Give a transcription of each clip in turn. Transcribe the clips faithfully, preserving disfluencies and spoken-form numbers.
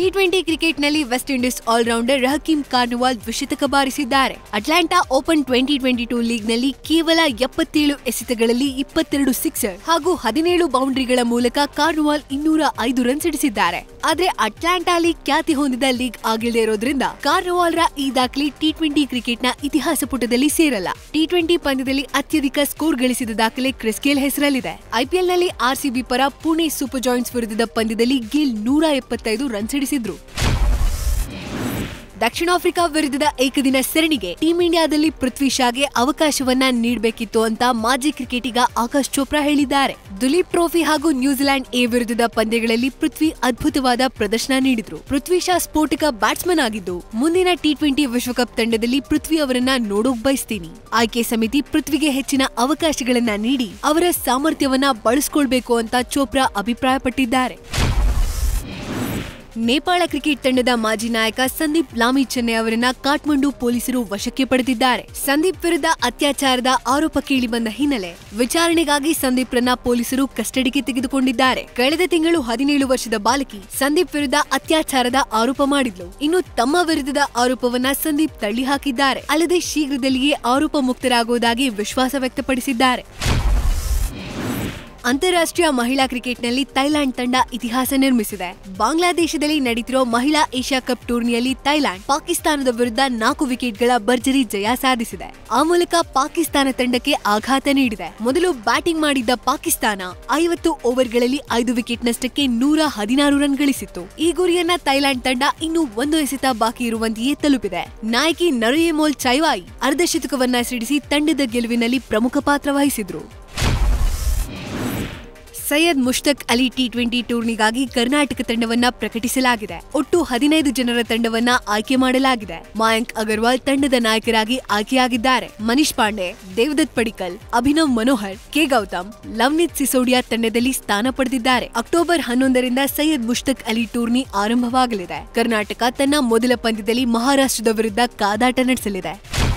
T twenty ಕ್ರಿಕೆಟ್ನಲ್ಲಿ West Indies allrounder Rahkeem Cornwall ದ್ವಿಶತಕ ಬಾರಿಸಿದ್ದಾರೆ. Atlanta open twenty twenty two ಲೀಗ್ನಲ್ಲಿ ಕೇವಲ ಎಪ್ಪತ್ತೇಳು ಎಸೆತಗಳಲ್ಲಿ ಇಪ್ಪತ್ತೆರಡು ಸಿಕ್ಸರ್ ಹಾಗೂ ಹದಿನೇಳು ಬೌಂಡ್ರಿಗಳ ಮೂಲಕ ಕಾರ್ನವಾಲ್ ಇನ್ನೂರ ಐದು ರನ್ ಸಿಡಿಸಿದ್ದಾರೆ. ಆದ್ರೆ ಅಟ್ಲಾಂಟಾಲಿ ಖ್ಯಾತಿ ಹೊಂದಿದ ಲೀಗ್ ಆಗಿಲ್ಲದೆ ಇರೋದ್ರಿಂದ ಕಾರ್ನವಾಲ್ ರ ಈ ದಾಖಲೆ ಟಿ ಟ್ವೆಂಟಿ ಕ್ರಿಕೆಟ್ನ ಇತಿಹಾಸ ಪುಟದಲ್ಲಿ ಸೇರಲ್ಲ. ಟಿ ಟ್ವೆಂಟಿ ಪಂದ್ಯದಲ್ಲಿ ಅತ್ಯಧಿಕ ಸ್ಕೋರ್ ಗಳಿಸಿದ ದಾಖಲೆ ಕ್ರಿಸ್ ಗೇಲ್ ಹೆಸರಲ್ಲಿದೆ. ಐಪಿಎಲ್ನಲ್ಲಿ ಆರ್ಸಿಬಿ ಪರ ಪುಣೆ ಸೂಪರ್ ಜಾಯಿಂಟ್ಸ್ ವಿರುದ್ಧದ ಪಂದ್ಯದಲ್ಲಿ ಗೇಲ್ ನೂರ ಎಪ್ಪತ್ತೈದು ರನ್ ಸಿಡಿಸಿದ್ರು. ದಕ್ಷಿಣ ಆಫ್ರಿಕಾ ವಿರುದ್ಧದ ಏಕದಿನ ಸರಣಿಗೆ ಟೀಂ ಇಂಡಿಯಾದಲ್ಲಿ ಪೃಥ್ವಿ ಶಾಗೆ ಅವಕಾಶವನ್ನ ನೀಡಬೇಕಿತ್ತು ಅಂತ ಮಾಜಿ ಕ್ರಿಕೆಟಿಗ ಆಕಾಶ್ ಚೋಪ್ರಾ ಹೇಳಿದ್ದಾರೆ. ದುಲೀಪ್ ಟ್ರೋಫಿ ಹಾಗೂ ನ್ಯೂಜಿಲೆಂಡ್ ಎ ವಿರುದ್ಧದ ಪಂದ್ಯಗಳಲ್ಲಿ ಪೃಥ್ವಿ ಅದ್ಭುತವಾದ ಪ್ರದರ್ಶನ ನೀಡಿದ್ರು. ಪೃಥ್ವಿ ಶಾ ಸ್ಫೋಟಕ ಬ್ಯಾಟ್ಸ್ಮನ್ ಆಗಿದ್ದು, ಮುಂದಿನ ಟಿ ಟ್ವೆಂಟಿ ವಿಶ್ವಕಪ್ ತಂಡದಲ್ಲಿ ಪೃಥ್ವಿ ಅವರನ್ನ ನೋಡೋಕ್ ಬಯಸ್ತೀನಿ. ಆಯ್ಕೆ ಸಮಿತಿ ಪೃಥ್ವಿಗೆ ಹೆಚ್ಚಿನ ಅವಕಾಶಗಳನ್ನ ನೀಡಿ ಅವರ ಸಾಮರ್ಥ್ಯವನ್ನ ಬಳಸಿಕೊಳ್ಬೇಕು ಅಂತ ಚೋಪ್ರಾ ಅಭಿಪ್ರಾಯಪಟ್ಟಿದ್ದಾರೆ. ನೇಪಾಳ ಕ್ರಿಕೆಟ್ ತಂಡದ ಮಾಜಿ ನಾಯಕ ಸಂದೀಪ್ ಲಾಮಿಛನ್ನೆ ಅವರನ್ನ ಕಾಠ್ಮಂಡು ಪೊಲೀಸರು ವಶಕ್ಕೆ ಪಡೆದಿದ್ದಾರೆ. ಸಂದೀಪ್ ವಿರುದ್ಧ ಅತ್ಯಾಚಾರದ ಆರೋಪ ಕೇಳಿಬಂದ ಹಿನ್ನೆಲೆ ವಿಚಾರಣೆಗಾಗಿ ಸಂದೀಪ್ರನ್ನ ಪೊಲೀಸರು ಕಸ್ಟಡಿಗೆ ತೆಗೆದುಕೊಂಡಿದ್ದಾರೆ. ಕಳೆದ ತಿಂಗಳು ಹದಿನೇಳು ವರ್ಷದ ಬಾಲಕಿ ಸಂದೀಪ್ ವಿರುದ್ಧ ಅತ್ಯಾಚಾರದ ಆರೋಪ ಮಾಡಿದ್ಲು. ಇನ್ನು ತಮ್ಮ ವಿರುದ್ಧದ ಆರೋಪವನ್ನ ಸಂದೀಪ್ ತಳ್ಳಿ ಹಾಕಿದ್ದಾರೆ. ಅಲ್ಲದೆ ಶೀಘ್ರದಲ್ಲಿಯೇ ಆರೋಪ ಮುಕ್ತರಾಗುವುದಾಗಿ ವಿಶ್ವಾಸ ವ್ಯಕ್ತಪಡಿಸಿದ್ದಾರೆ. ಅಂತಾರಾಷ್ಟ್ರೀಯ ಮಹಿಳಾ ಕ್ರಿಕೆಟ್ನಲ್ಲಿ ಥೈಲ್ಯಾಂಡ್ ತಂಡ ಇತಿಹಾಸ ನಿರ್ಮಿಸಿದೆ. ಬಾಂಗ್ಲಾದೇಶದಲ್ಲಿ ನಡೆಯುತ್ತಿರೋ ಮಹಿಳಾ ಏಷ್ಯಾ ಕಪ್ ಟೂರ್ನಿಯಲ್ಲಿ ಥೈಲ್ಯಾಂಡ್ ಪಾಕಿಸ್ತಾನದ ವಿರುದ್ಧ ನಾಲ್ಕು ವಿಕೆಟ್ಗಳ ಭರ್ಜರಿ ಜಯ ಸಾಧಿಸಿದೆ. ಆ ಮೂಲಕ ಪಾಕಿಸ್ತಾನ ತಂಡಕ್ಕೆ ಆಘಾತ ನೀಡಿದೆ. ಮೊದಲು ಬ್ಯಾಟಿಂಗ್ ಮಾಡಿದ್ದ ಪಾಕಿಸ್ತಾನ ಐವತ್ತು ಓವರ್ಗಳಲ್ಲಿ ಐದು ವಿಕೆಟ್ ನಷ್ಟಕ್ಕೆ ನೂರ ಹದಿನಾರು ರನ್ ಗಳಿಸಿತ್ತು. ಈ ಗುರಿಯನ್ನ ಥೈಲ್ಯಾಂಡ್ ತಂಡ ಇನ್ನೂ ಒಂದು ಎಸೆತ ಬಾಕಿ ಇರುವಂತೆಯೇ ತಲುಪಿದೆ. ನಾಯಕಿ ನರುಯೆಮೋಲ್ ಚೈವಾಯಿ ಅರ್ಧಶತಕವನ್ನ ಸಿಡಿಸಿ ತಂಡದ ಗೆಲುವಿನಲ್ಲಿ ಪ್ರಮುಖ ಪಾತ್ರ ವಹಿಸಿದ್ರು. ಸೈಯದ್ ಮುಷ್ತಕ್ ಅಲಿ ಟಿ ಟ್ವೆಂಟಿ ಟೂರ್ನಿಗಾಗಿ ಕರ್ನಾಟಕ ತಂಡವನ್ನ ಪ್ರಕಟಿಸಲಾಗಿದೆ. ಒಟ್ಟು ಹದಿನೈದು ಜನರ ತಂಡವನ್ನ ಆಯ್ಕೆ ಮಾಡಲಾಗಿದೆ. ಮಯಾಂಕ್ ಅಗರ್ವಾಲ್ ತಂಡದ ನಾಯಕರಾಗಿ ಆಯ್ಕೆಯಾಗಿದ್ದಾರೆ. ಮನೀಶ್ ಪಾಂಡೆ, ದೇವದತ್ ಪಡಿಕ್ಕಲ್, ಅಭಿನವ್ ಮನೋಹರ್, ಕೆ ಗೌತಮ್, ಲವ್ನಿತ್ ಸಿಸೋಡಿಯಾ ತಂಡದಲ್ಲಿ ಸ್ಥಾನ ಪಡೆದಿದ್ದಾರೆ. ಅಕ್ಟೋಬರ್ ಹನ್ನೊಂದರಿಂದ ಸೈಯದ್ ಮುಷ್ತಕ್ ಅಲಿ ಟೂರ್ನಿ ಆರಂಭವಾಗಲಿದೆ. ಕರ್ನಾಟಕ ತನ್ನ ಮೊದಲ ಪಂದ್ಯದಲ್ಲಿ ಮಹಾರಾಷ್ಟ್ರದ ವಿರುದ್ಧ ಕಾದಾಟ ನಡೆಸಲಿದೆ.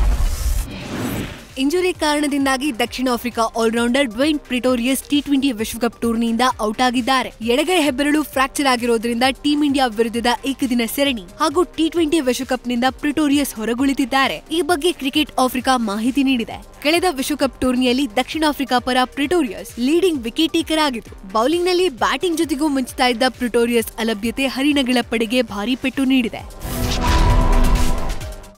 ಇಂಜುರಿ ಕಾರಣದಿಂದಾಗಿ ದಕ್ಷಿಣ Africa allrounder Dwaine Pretorius T twenty ವಿಶ್ವಕಪ್ ಟೂರ್ನಿಯಿಂದ ಔಟ್ ಆಗಿದ್ದಾರೆ. ಎಡಗೈ ಹೆಬ್ಬೆರಳು ಫ್ರಾಕ್ಚರ್ ಆಗಿರೋದ್ರಿಂದ ಟೀಂ ಇಂಡಿಯಾ ವಿರುದ್ಧದ ಏಕದಿನ ಸರಣಿ ಹಾಗೂ ಟಿ ಟ್ವೆಂಟಿ ವಿಶ್ವಕಪ್ನಿಂದ ಪ್ರಿಟೋರಿಯಸ್ ಹೊರಗುಳಿದಿದ್ದಾರೆ. ಈ ಬಗ್ಗೆ ಕ್ರಿಕೆಟ್ ಆಫ್ರಿಕಾ ಮಾಹಿತಿ ನೀಡಿದೆ. ಕಳೆದ ವಿಶ್ವಕಪ್ ಟೂರ್ನಿಯಲ್ಲಿ ದಕ್ಷಿಣ ಆಫ್ರಿಕಾ ಪರ ಪ್ರಿಟೋರಿಯಸ್ ಲೀಡಿಂಗ್ ವಿಕೆಟ್ ಟೇಕರ್ ಆಗಿದ್ರು. ಬೌಲಿಂಗ್ನಲ್ಲಿ ಬ್ಯಾಟಿಂಗ್ ಜೊತೆಗೂ ಮಿಂಚುತ್ತಾ ಇದ್ದ ಪ್ರಿಟೋರಿಯಸ್ ಅಲಭ್ಯತೆ ಹರಿಣಗಳ ಪಡೆಗೆ ಭಾರಿ ಪೆಟ್ಟು ನೀಡಿದೆ.